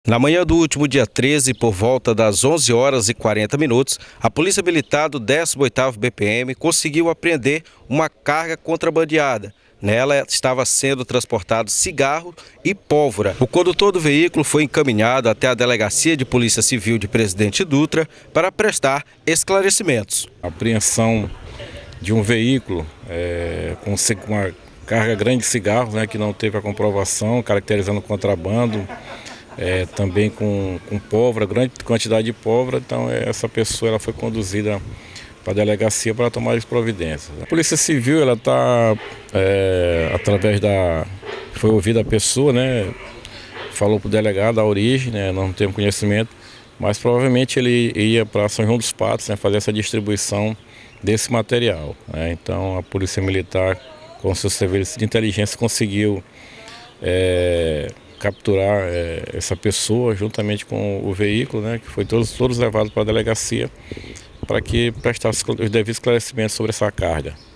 Na manhã do último dia 13, por volta das 11 horas e 40 minutos, a Polícia Militar do 18º BPM conseguiu apreender uma carga contrabandeada. Nela estava sendo transportado cigarro e pólvora. O condutor do veículo foi encaminhado até a Delegacia de Polícia Civil de Presidente Dutra para prestar esclarecimentos. A apreensão de um veículo com uma carga grande de cigarros, que não teve a comprovação, caracterizando contrabando. Também com pólvora, grande quantidade de pólvora. Então essa pessoa ela foi conduzida para a delegacia para tomar as providências. A Polícia Civil ela está foi ouvida a pessoa, falou para o delegado a origem, nós não temos conhecimento, mas provavelmente ele ia para São João dos Patos, fazer essa distribuição desse material. Então a Polícia Militar, com seus serviços de inteligência, conseguiu capturar essa pessoa juntamente com o veículo, que foi todos levados para a delegacia para que prestasse os devidos esclarecimentos sobre essa carga.